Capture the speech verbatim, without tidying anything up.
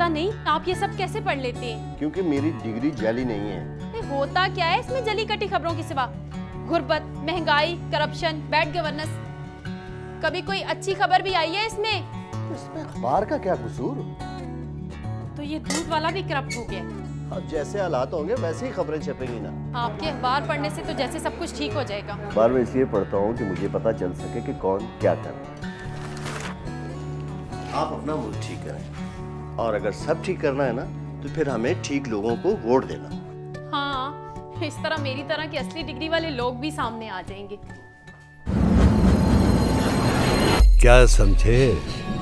पता नहीं आप ये सब कैसे पढ़ लेते हैं? क्योंकि मेरी डिग्री जाली नहीं है। होता क्या है इसमें जली कटी खबरों के सिवा? गुर्बत, महंगाई, करप्शन, बैड गवर्नेंस, कभी कोई अच्छी खबर भी आई है इसमें? इसमें अखबार का क्या कसूर? तो ये दूध वाला भी करप्ट हो गया। अब जैसे हालात होंगे वैसे ही खबरें छपेंगी ना। आपके अखबार पढ़ने से तो जैसे सब कुछ ठीक हो जाएगा। अखबार में इसलिए पढ़ता हूँ कि मुझे पता चल सके कि कौन क्या कर रहा है। आप अपना मुल्क ठीक करें, और अगर सब ठीक करना है ना तो फिर हमें ठीक लोगों को वोट देना। हाँ, इस तरह मेरी तरह की असली डिग्री वाले लोग भी सामने आ जाएंगे। क्या समझे?